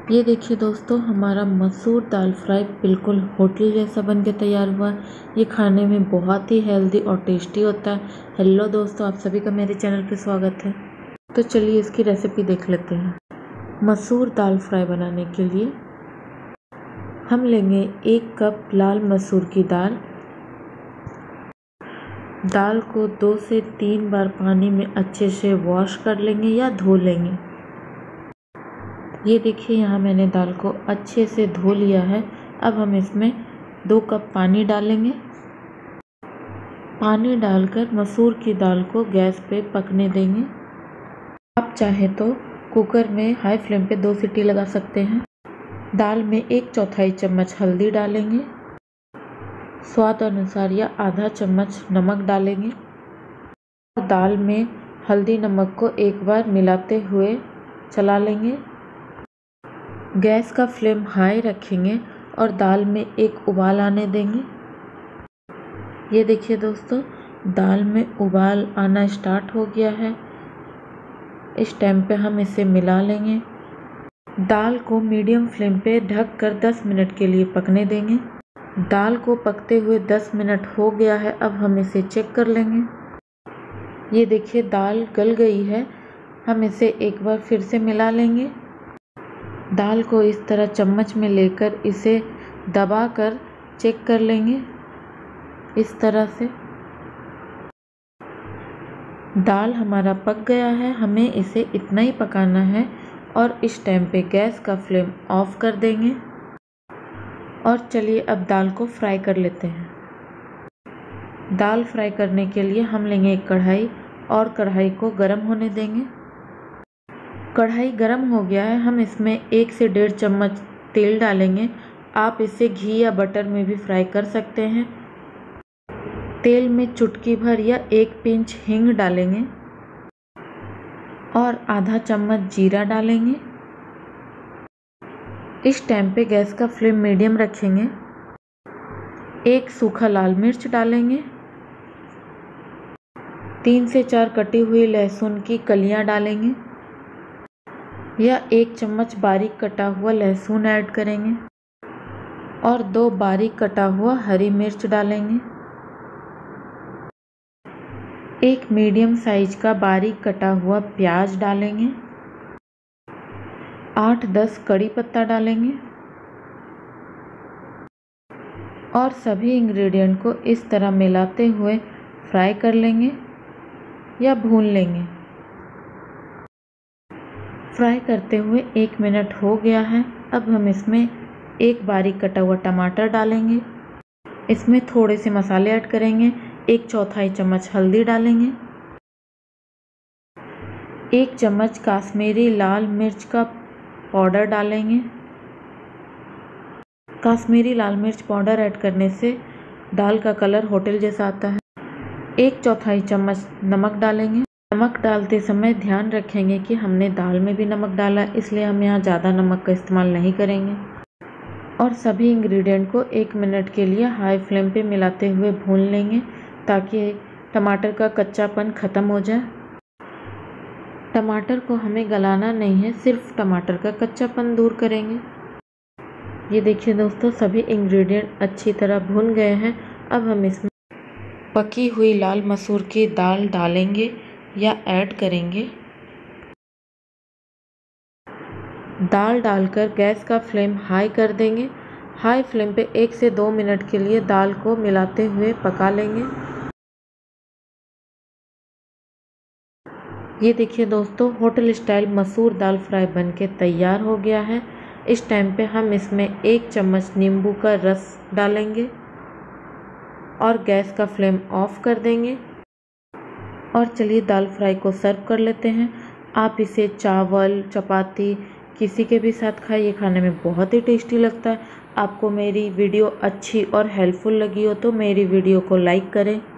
ये देखिए दोस्तों, हमारा मसूर दाल फ्राई बिल्कुल होटल जैसा बन के तैयार हुआ। ये खाने में बहुत ही हेल्दी और टेस्टी होता है। हेलो दोस्तों, आप सभी का मेरे चैनल पे स्वागत है। तो चलिए इसकी रेसिपी देख लेते हैं। मसूर दाल फ्राई बनाने के लिए हम लेंगे 1 कप लाल मसूर की दाल। दाल को 2 से 3 बार पानी में अच्छे से वॉश कर लेंगे या धो लेंगे। ये देखिए, यहाँ मैंने दाल को अच्छे से धो लिया है। अब हम इसमें 2 कप पानी डालेंगे। पानी डालकर मसूर की दाल को गैस पे पकने देंगे। आप चाहे तो कुकर में हाई फ्लेम पे 2 सीटी लगा सकते हैं। दाल में 1/4 चम्मच हल्दी डालेंगे। स्वाद अनुसार या आधा चम्मच नमक डालेंगे। दाल में हल्दी नमक को एक बार मिलाते हुए चला लेंगे। गैस का फ्लेम हाई रखेंगे और दाल में एक उबाल आने देंगे। ये देखिए दोस्तों, दाल में उबाल आना स्टार्ट हो गया है। इस टाइम पे हम इसे मिला लेंगे। दाल को मीडियम फ्लेम पे ढक कर 10 मिनट के लिए पकने देंगे। दाल को पकते हुए 10 मिनट हो गया है। अब हम इसे चेक कर लेंगे। ये देखिए, दाल गल गई है। हम इसे एक बार फिर से मिला लेंगे। दाल को इस तरह चम्मच में लेकर इसे दबाकर चेक कर लेंगे। इस तरह से दाल हमारा पक गया है। हमें इसे इतना ही पकाना है और इस टाइम पे गैस का फ्लेम ऑफ कर देंगे। और चलिए अब दाल को फ्राई कर लेते हैं। दाल फ्राई करने के लिए हम लेंगे एक कढ़ाई और कढ़ाई को गर्म होने देंगे। कढ़ाई गर्म हो गया है। हम इसमें 1 से 1.5 चम्मच तेल डालेंगे। आप इसे घी या बटर में भी फ्राई कर सकते हैं। तेल में चुटकी भर या 1 पिंच हींग डालेंगे और आधा चम्मच जीरा डालेंगे। इस टाइम पे गैस का फ्लेम मीडियम रखेंगे। 1 सूखा लाल मिर्च डालेंगे। 3 से 4 कटी हुई लहसुन की कलियां डालेंगे या 1 चम्मच बारीक कटा हुआ लहसुन ऐड करेंगे और 2 बारीक कटा हुआ हरी मिर्च डालेंगे। 1 मीडियम साइज का बारीक कटा हुआ प्याज डालेंगे। 8-10 कड़ी पत्ता डालेंगे और सभी इंग्रेडिएंट को इस तरह मिलाते हुए फ्राई कर लेंगे या भून लेंगे। फ्राई करते हुए 1 मिनट हो गया है। अब हम इसमें 1 बारीक कटा हुआ टमाटर डालेंगे। इसमें थोड़े से मसाले ऐड करेंगे। 1/4 चम्मच हल्दी डालेंगे। 1 चम्मच काश्मीरी लाल मिर्च का पाउडर डालेंगे। काश्मीरी लाल मिर्च पाउडर ऐड करने से दाल का कलर होटल जैसा आता है। 1/4 चम्मच नमक डालेंगे। नमक डालते समय ध्यान रखेंगे कि हमने दाल में भी नमक डाला, इसलिए हम यहाँ ज़्यादा नमक का इस्तेमाल नहीं करेंगे। और सभी इंग्रेडिएंट को 1 मिनट के लिए हाई फ्लेम पे मिलाते हुए भून लेंगे ताकि टमाटर का कच्चापन ख़त्म हो जाए। टमाटर को हमें गलाना नहीं है, सिर्फ टमाटर का कच्चापन दूर करेंगे। ये देखिए दोस्तों, सभी इंग्रेडिएंट अच्छी तरह भून गए हैं। अब हम इसमें पकी हुई लाल मसूर की दाल डालेंगे या ऐड करेंगे। दाल डालकर गैस का फ्लेम हाई कर देंगे। हाई फ्लेम पे 1 से 2 मिनट के लिए दाल को मिलाते हुए पका लेंगे। ये देखिए दोस्तों, होटल स्टाइल मसूर दाल फ्राई बनके तैयार हो गया है। इस टाइम पे हम इसमें 1 चम्मच नींबू का रस डालेंगे और गैस का फ्लेम ऑफ कर देंगे। और चलिए दाल फ्राई को सर्व कर लेते हैं। आप इसे चावल, चपाती किसी के भी साथ खाइए, खाने में बहुत ही टेस्टी लगता है। आपको मेरी वीडियो अच्छी और हेल्पफुल लगी हो तो मेरी वीडियो को लाइक करें।